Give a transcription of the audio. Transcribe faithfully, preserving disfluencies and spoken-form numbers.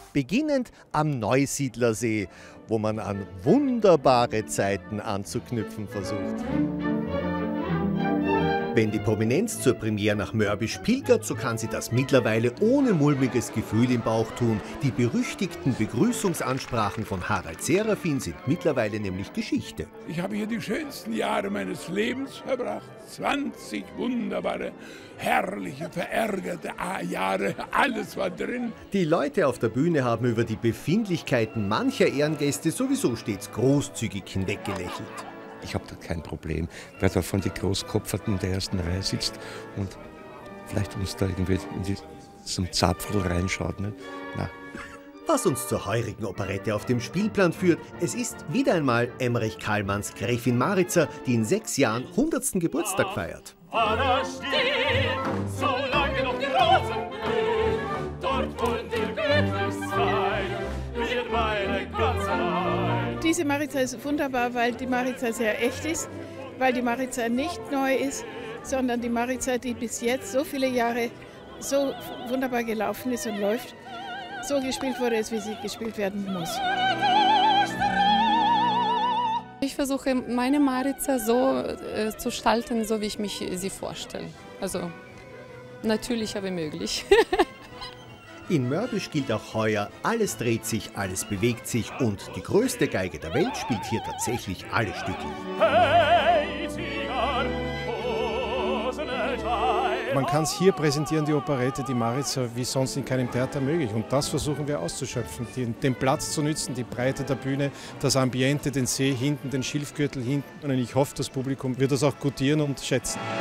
beginnend am Neusiedlersee, wo man an wunderbare Zeiten anzuknüpfen versucht. Wenn die Prominenz zur Premiere nach Mörbisch pilgert, so kann sie das mittlerweile ohne mulmiges Gefühl im Bauch tun. Die berüchtigten Begrüßungsansprachen von Harald Serafin sind mittlerweile nämlich Geschichte. Ich habe hier die schönsten Jahre meines Lebens verbracht. zwanzig wunderbare, herrliche, verärgerte Jahre. Alles war drin. Die Leute auf der Bühne haben über die Befindlichkeiten mancher Ehrengäste sowieso stets großzügig hinweggelächelt. Ich habe da kein Problem, wer da von den Großkopferten in der ersten Reihe sitzt und vielleicht uns da irgendwie in die, zum Zapfel reinschaut. Ne? Na. Was uns zur heurigen Operette auf dem Spielplan führt, es ist wieder einmal Emmerich Kallmanns Gräfin Maritza, die in sechs Jahren hundertsten Geburtstag feiert. Anna steht, solange noch die Rosen blühen, dort wollen wir glücklich sein, wird meine ganz allein. Diese Maritza ist wunderbar, weil die Maritza sehr echt ist, weil die Maritza nicht neu ist, sondern die Maritza, die bis jetzt so viele Jahre so wunderbar gelaufen ist und läuft, so gespielt wurde, wie sie gespielt werden muss. Ich versuche meine Maritza so äh, zu gestalten, so wie ich mich sie vorstelle. Also natürlicher wie möglich. In Mörbisch gilt auch heuer, alles dreht sich, alles bewegt sich und die größte Geige der Welt spielt hier tatsächlich alle Stücke. Man kann es hier präsentieren, die Operette, die Maritza, wie sonst in keinem Theater möglich. Und das versuchen wir auszuschöpfen, den, den Platz zu nützen, die Breite der Bühne, das Ambiente, den See hinten, den Schilfgürtel hinten. Und ich hoffe, das Publikum wird das auch gutieren und schätzen.